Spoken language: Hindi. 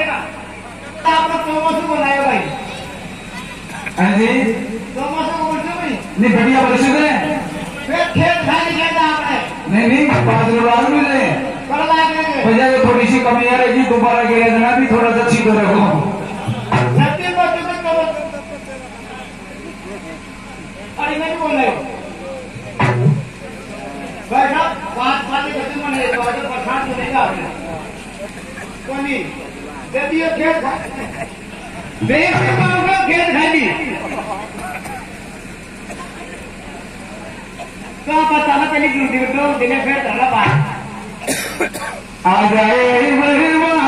देगा आपको चौमसू बोलाए भाई। हाँ जी चौमसू को बोलते भाई नहीं बढ़िया बरसे में फिर खेत खाली कहता आपने नहीं 5 लोग मिले कर लाएंगे वजह से थोड़ी सी कमी आ रही दोबारा के रहना भी थोड़ा सा ठीक हो रखो सत्य को तो करो अरे मैं बोल रहा हूँ भाई साहब बात खत्म होने तो अगर परेशान तो नहीं आपने कोनी यदि ये खेत देश में मांगा खेत खाली तो पता ना चली क्यों दिन फिर चला बात आ जाए